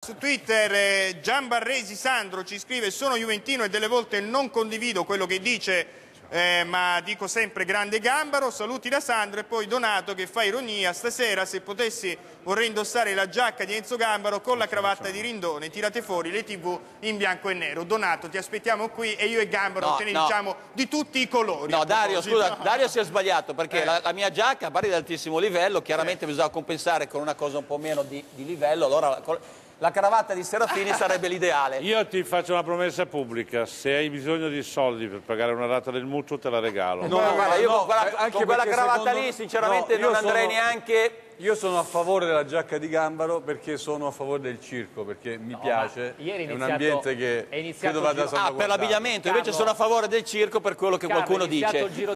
su Twitter Gianbarresi Sandro ci scrive: sono juventino e delle volte non condivido quello che dice, ma dico sempre grande Gambaro. Saluti da Sandro. E poi Donato che fa ironia: stasera se potessi vorrei indossare la giacca di Enzo Gambaro con la cravatta di Rindone, tirate fuori le TV in bianco e nero. Donato, ti aspettiamo qui e io e Gambaro te ne diciamo di tutti i colori. No, Dario, scusa, Dario si è sbagliato, perché la mia giacca pari di altissimo livello, chiaramente bisogna compensare con una cosa un po' meno di livello, allora la cravatta di Serafini sarebbe l'ideale. Io ti faccio una promessa pubblica: se hai bisogno di soldi per pagare una rata del mutuo te la regalo. Guarda, io con quella cravatta lì sinceramente non andrei neanche... Io sono a favore della giacca di Gambaro perché sono a favore del circo, perché mi piace, è un ambiente che credo vada salvaguardato. Per l'abbigliamento, invece sono a favore del circo per quello che qualcuno dice.